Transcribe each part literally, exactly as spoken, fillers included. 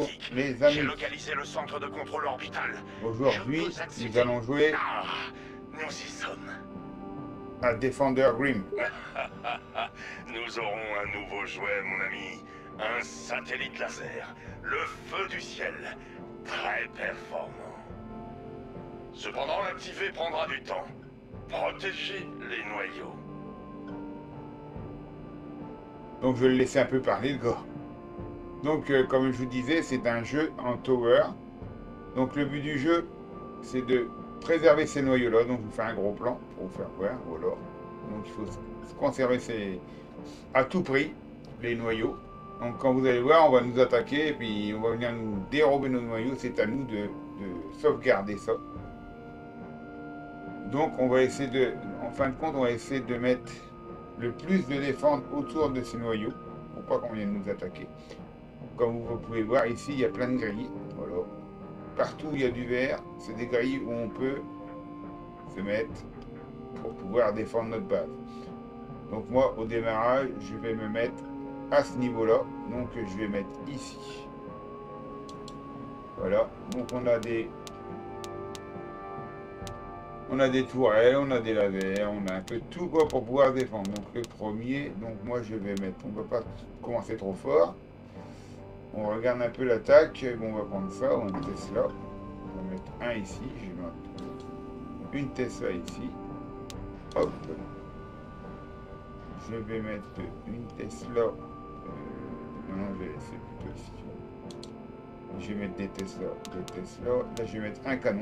les amis. J'ai localisé le centre de contrôle orbital. Aujourd'hui, nous allons jouer Ah, nous y sommes. à Defender Grim. Nous aurons un nouveau jouet, mon ami. Un satellite laser. Le feu du ciel. Très performant. Cependant, l'activer prendra du temps. Protégez les noyaux. Donc je vais le laisser un peu parler, le gars. Donc, euh, comme je vous disais, c'est un jeu en tower. Donc le but du jeu, c'est de préserver ces noyaux-là. Donc je vous fais un gros plan pour vous faire voir. Voilà. Donc il faut conserver ces... à tout prix les noyaux. Donc quand vous allez voir, on va nous attaquer et puis on va venir nous dérober nos noyaux. C'est à nous de, de sauvegarder ça. Donc on va essayer de, en fin de compte, on va essayer de mettre le plus de défense autour de ces noyaux pour pas qu'on vienne nous attaquer. Comme vous pouvez voir ici, il y a plein de grilles. Voilà. Partout où il y a du vert, c'est des grilles où on peut se mettre pour pouvoir défendre notre base. Donc moi, au démarrage, je vais me mettre à ce niveau-là. Donc je vais mettre ici. Voilà. Donc on a des on a des tourelles, on a des lasers, on a un peu de tout quoi pour pouvoir défendre. Donc le premier, donc moi je vais mettre, on ne va pas commencer trop fort. On regarde un peu l'attaque. Bon, on va prendre ça, on a une Tesla. On va mettre un ici. Je vais mettre une Tesla ici. Hop. Je vais mettre une Tesla. Euh, non, je vais laisser plutôt ici. Je vais mettre des Tesla. Des Tesla. Là, je vais mettre un canon.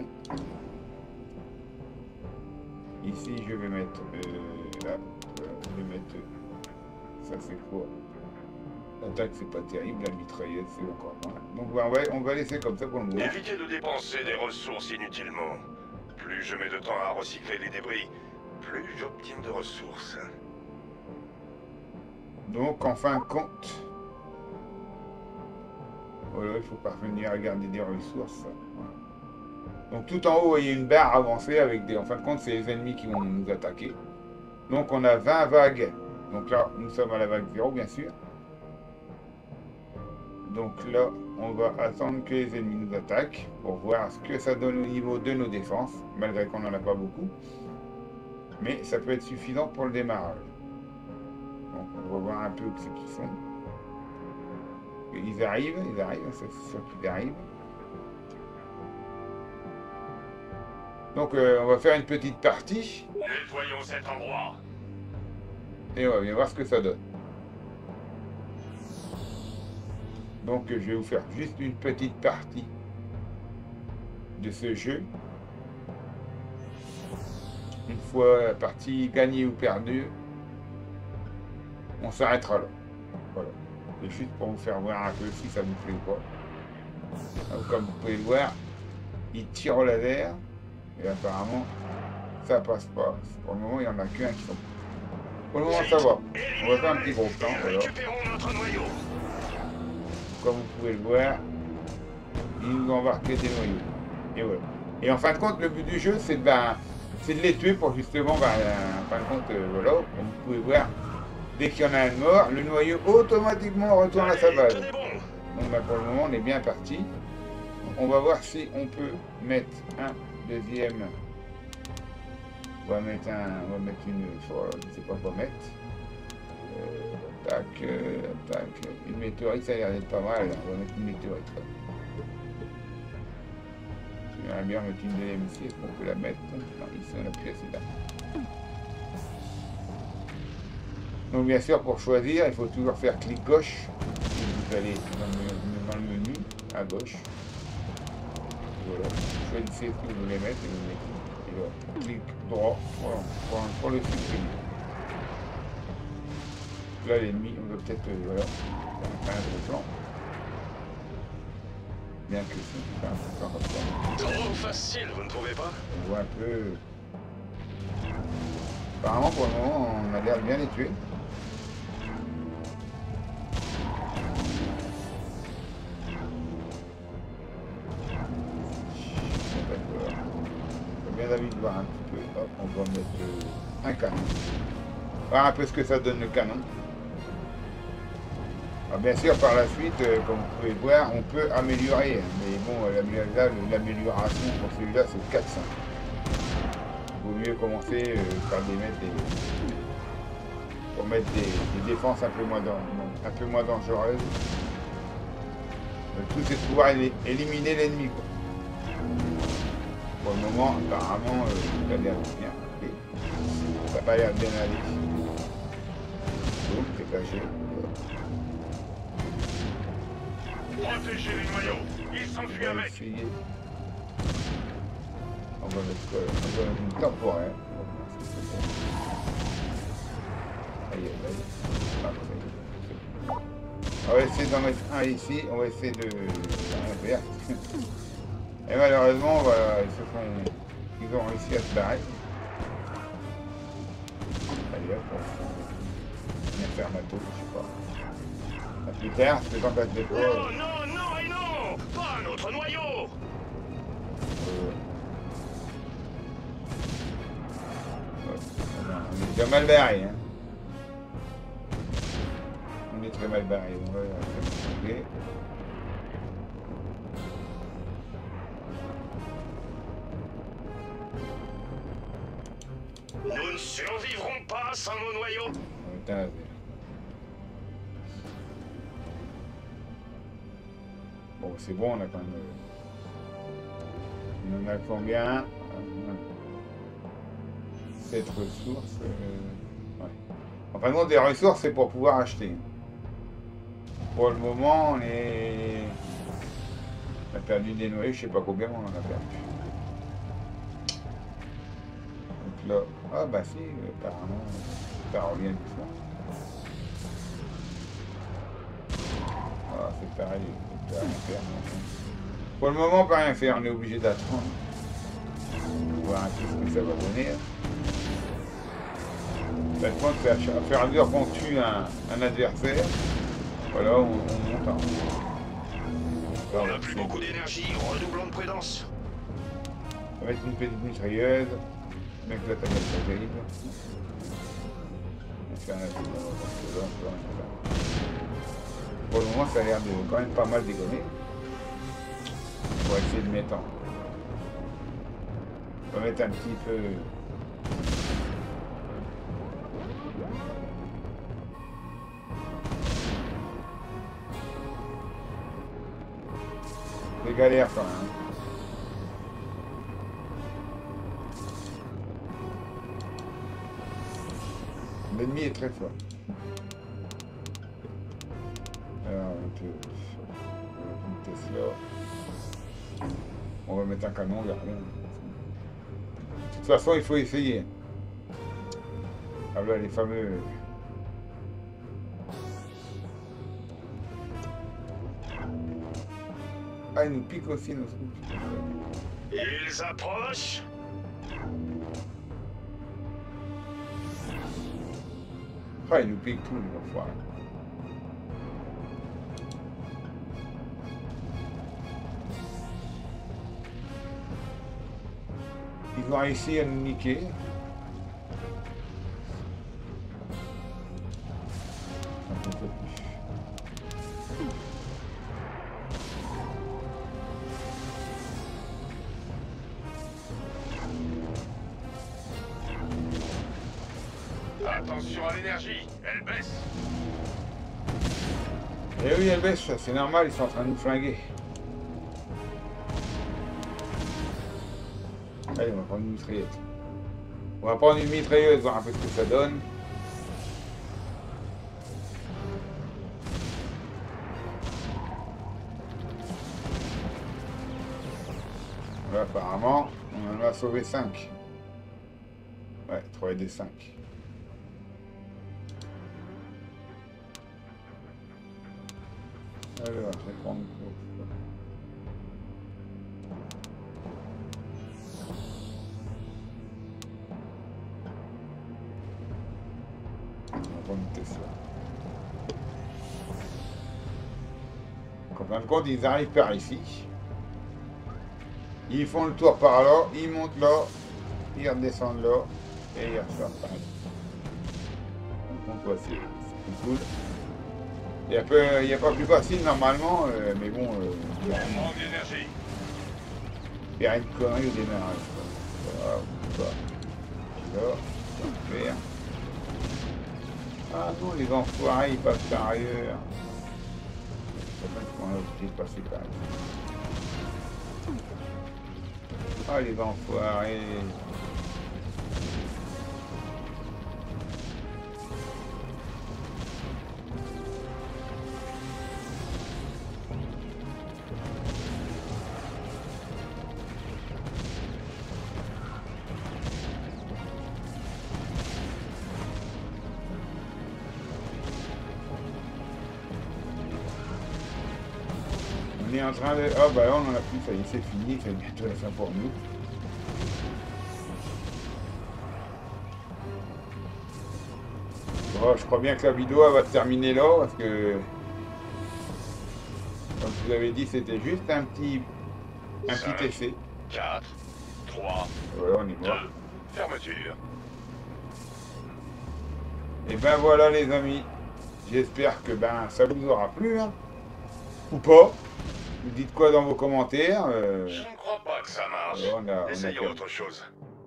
Ici, je vais mettre. Euh, là. Je vais mettre. Ça, c'est quoi? L'attaque, c'est pas terrible, la mitrailleuse, c'est encore moins. Donc on va, on va laisser comme ça pour le moment. Évitez de dépenser des ressources inutilement. Plus je mets de temps à recycler les débris, plus j'obtiens de ressources. Donc en fin de compte, voilà, il faut parvenir à garder des ressources. Voilà. Donc tout en haut, vous voyez une barre avancée avec des... En fin de compte, c'est les ennemis qui vont nous attaquer. Donc on a vingt vagues. Donc là, nous sommes à la vague zéro, bien sûr. Donc là, on va attendre que les ennemis nous attaquent pour voir ce que ça donne au niveau de nos défenses, malgré qu'on n'en a pas beaucoup. Mais ça peut être suffisant pour le démarrage. Donc on va voir un peu où c'est qu'ils sont. Ils arrivent, ils arrivent, c'est sûr qu'ils arrivent. Donc euh, on va faire une petite partie. Nettoyons cet endroit. Et on va bien voir ce que ça donne. Donc je vais vous faire juste une petite partie de ce jeu. Une fois la partie gagnée ou perdue, on s'arrêtera là. Voilà. C'est juste pour vous faire voir un peu si ça vous plaît ou pas. Donc, comme vous pouvez le voir, il tire au laser et apparemment ça passe pas. Pour le moment, il n'y en a qu'un qui sont. Pour le moment, ça va. On va faire un petit gros plan. Voilà. Comme vous pouvez le voir, ils nous ont embarqué des noyaux. Et voilà. Et en fin de compte, le but du jeu, c'est de, ben, de les tuer pour justement, ben, en fin de compte, euh, voilà, comme vous pouvez voir, dès qu'il y en a un mort, le noyau automatiquement retourne à sa base. Donc ben, pour le moment, on est bien parti. On va voir si on peut mettre un deuxième. On va mettre un, on va mettre une, je ne sais pas quoi mettre. Euh, tac, euh, tac, une météorite, ça a l'air d'être pas mal. On va mettre une météorite là. J'aimerais bien mettre une deuxième ici. Est-ce qu'on peut la mettre? Non, ici on appuie assez là. Donc bien sûr, pour choisir, il faut toujours faire clic gauche. Vous allez dans le, dans le menu à gauche. Voilà. Choisissez ce que vous voulez mettre et vous mettez. Et voilà. Clic droit voilà, pour, pour le supprimer. Là, l'ennemi, on va peut-être, euh, voilà, faire un gros plan. Bien que si, c'est un plan comme ça. Trop facile, vous ne trouvez pas? On voit un peu. Apparemment, pour le moment, on a l'air de bien les tuer. D'accord. J'ai bien envie de voir un petit peu. Hop, on va mettre euh, un canon. Voir un peu ce que ça donne le canon. Alors, bien sûr, par la suite, euh, comme vous pouvez voir, on peut améliorer. Hein, mais bon, l'amélioration pour celui-là, c'est quatre cents. Il vaut mieux commencer euh, par des mettre des, pour mettre des, des défenses un peu moins, dan, un peu moins dangereuses. Le tout, c'est de pouvoir éliminer l'ennemi. Pour le moment, apparemment, euh, ça a l'air bien. Okay. Ça n'a pas l'air bien aller. Donc, c'est caché. Protégez les noyaux. Ils s'enfuient avec. Essayer. On va mettre quoi? On va mettre une temporaire. Aïe, aïe, aïe. On va essayer d'en mettre un ici. On va essayer de rien faire. Et malheureusement, voilà, ils se font. Ils ont réussi à se barrer. Allez hop, on va faire ma tour, je sais pas. À plus tard, c'est quand t'as des fois. Non, non, non et non! Pas un autre noyau! Euh... Ouais. On est déjà mal barré, hein. On est très mal barré. On va faire Nous ne survivrons pas sans nos noyaux. Putain, bon, c'est bon, on a quand même. On en a combien? Cette ressource. Euh... Ouais. En fin de compte, des ressources, c'est pour pouvoir acheter. Pour le moment, on est. On a perdu des noyaux, je sais pas combien on en a perdu. Donc là. Ah bah si, apparemment, ça revient doucement. Ah, c'est pareil, on peut rien faire. Pour le moment, on peut rien faire, on est obligé d'attendre. Voir un peu ce que ça va donner. Ça compte, c'est à fur et à mesure qu'on tue un, un adversaire. Voilà, on, on monte en. On n'a plus beaucoup d'énergie, redoublons de prudence. On va mettre une petite mitrailleuse. Mec, là, t'as pas terrible. Pour le moment, ça a l'air de quand même pas mal déconner. On va essayer de mettre en. On va mettre un petit peu. C'est galère quand même. L'ennemi est très fort. Alors, on peut... une Tesla. On va mettre un canon, il n'y a rien. De toute façon, il faut essayer. Ah là, les fameux... Ah, ils nous piquent aussi, nos scouts. Ils approchent. Ah, ils nous piquent tout, les enfoirés. Ils ont réussi à nous niquer. Un peu plus. Attention à l'énergie, elle baisse. Eh oui, elle baisse, c'est normal, ils sont en train de nous flinguer. Allez, on va prendre une mitraillette. On va prendre une mitrailleuse, voir un peu ce que ça donne. Là, apparemment, on en a sauvé cinq. Ouais, trois et des cinq. Alors, je vais prendre... On va prendre une Tesla. En fin de compte, ils arrivent par ici. Ils font le tour par là, ils montent là, ils redescendent là, et ils ressortent par là. Donc, ouais, c'est cool. Il n'y a, pas- il y a pas plus facile normalement, euh, mais bon, euh, il y a On manque d'énergie. il y a une connerie au démarrage. Voilà, ou pas. Là, ça va faire. Ah non, les enfoirés, ils passent par ailleurs. C'est pas qu'on a obligé de passer par ici. Ah, les enfoirés. On est en train de... Ah bah là on en a plus, ça y est, c'est fini, c'est bientôt la fin pour nous. Bon, je crois bien que la vidéo elle va se terminer là, parce que... Comme je vous avais dit, c'était juste un petit... Un Cinq. petit essai. quatre, trois, Voilà, on est mort. deux, fermeture. Et ben voilà les amis. J'espère que ben ça vous aura plu, hein. Ou pas. Vous dites quoi dans vos commentaires. euh, Je ne crois pas que ça marche. voilà, on a- on a Essayons perdu. autre chose.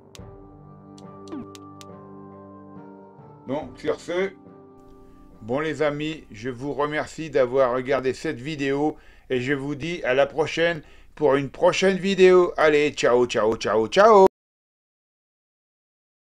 Donc sur ce, bon les amis, je vous remercie d'avoir regardé cette vidéo et je vous dis à la prochaine pour une prochaine vidéo. Allez, ciao, ciao, ciao, ciao.